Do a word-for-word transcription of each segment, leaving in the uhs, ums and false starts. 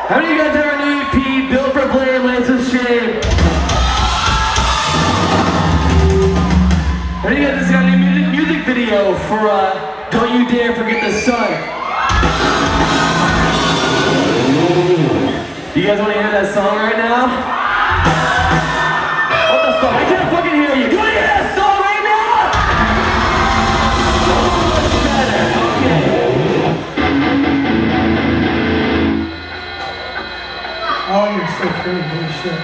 How many of you guys have a new E P, Built for Blame, Lance of Shame? How many of you guys just got a new music, music video for uh, Don't You Dare Forget the Sun? You guys want to hear that song right now? What the fuck? I can't fucking hear you. You want to hear that song right now? Oh, much better. Okay. Oh, you're so pretty, holy shit.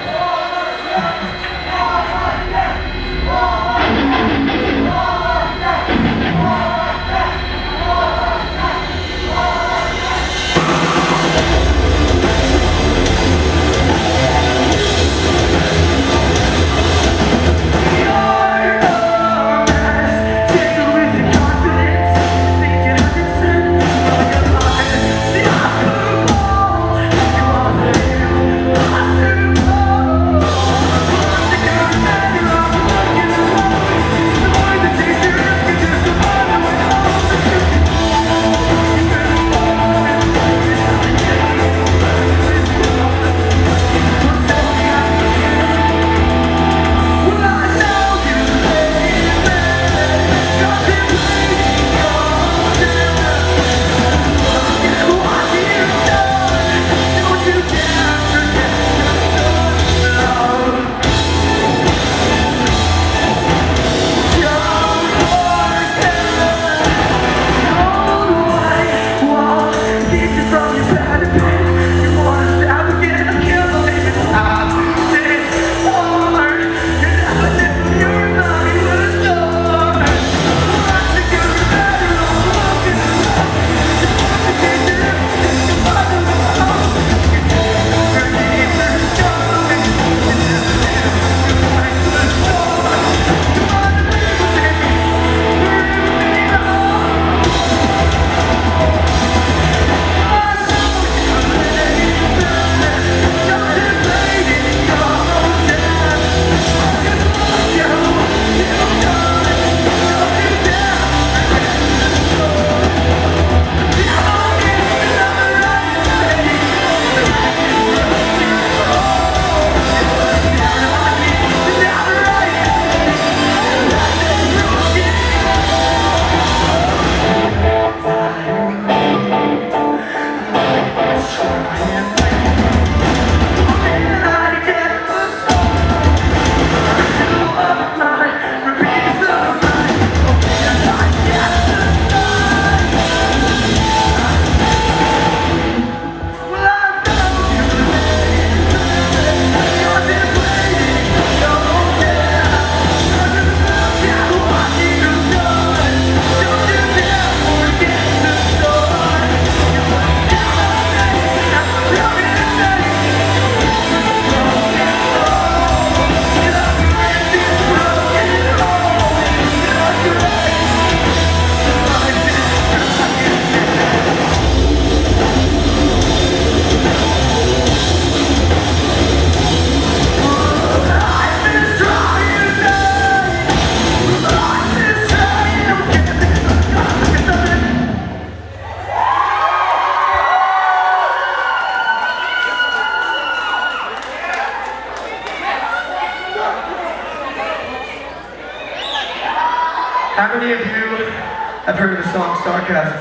How many of you have heard of the song Sarcasm?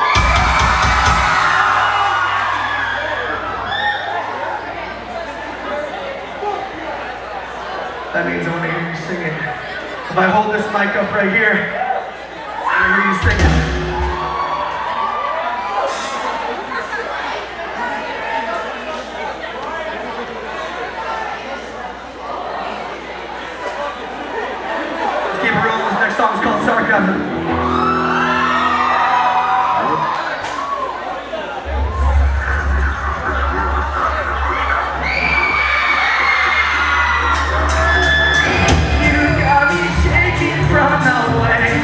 That means I want to hear you singing. If I hold this mic up right here, I want to hear you singing. Let's keep it rolling. This next song is called Sarcasm. From the way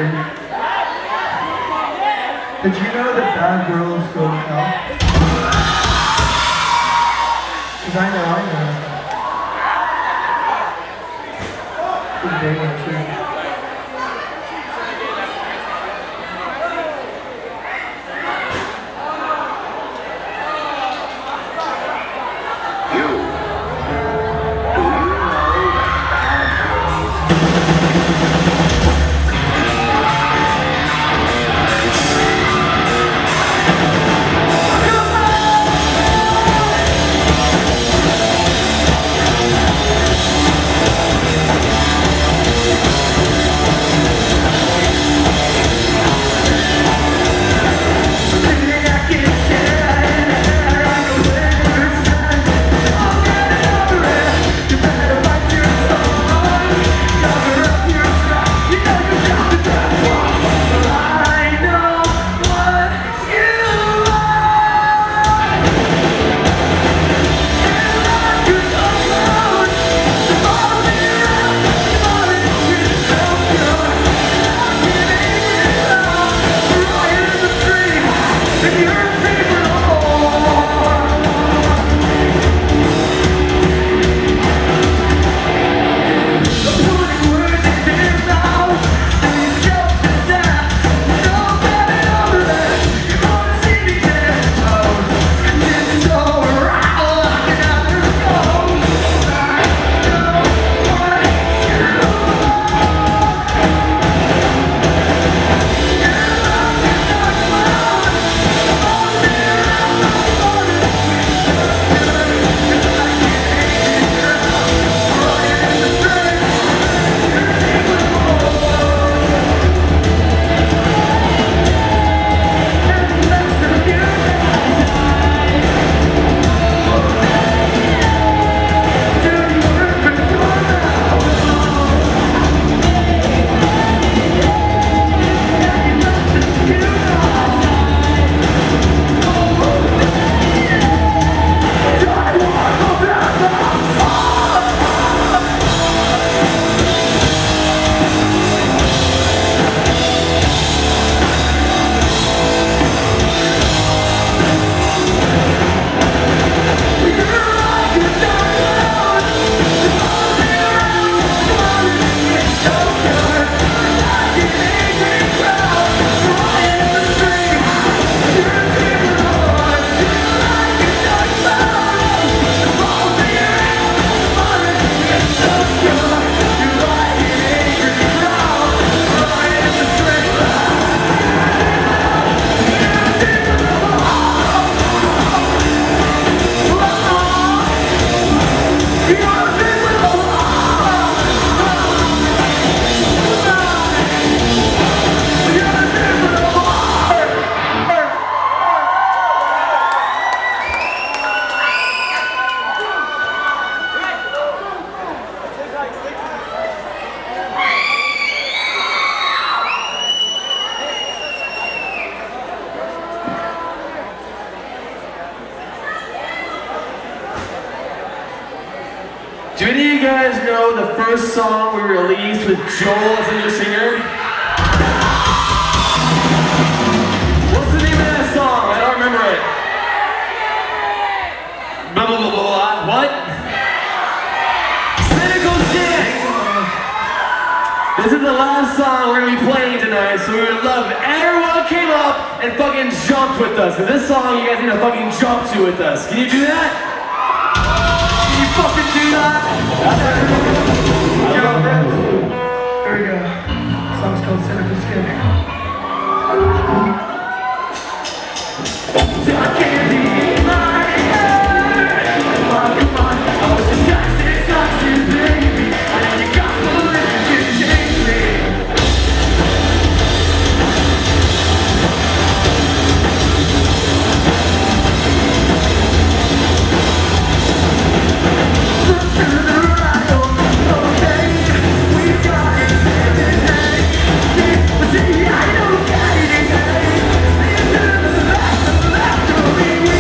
free. Did you know that bad girls go to hell? Because I know, I know. Good day one too. Do any of you guys know the first song we released with Joel as a new singer? What's the name of that song? I don't remember it. Blah, blah, blah, blah, blah. What? Cynical Dick! This is the last song we're going to be playing tonight, so we would love if everyone came up and fucking jumped with us. Because this song you guys need to fucking jump to with us. Can you do that? Can you fucking do that? Here we go. The song's called Cynical Skin. I can't be my head. Come on, come on. I was just toxic, toxic, baby. And you got to live, you changed me. Look to the right, oh, okay. We got it, hey, hey. But see, I don't got it, hey. Into the left, the left of me.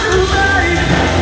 tonight.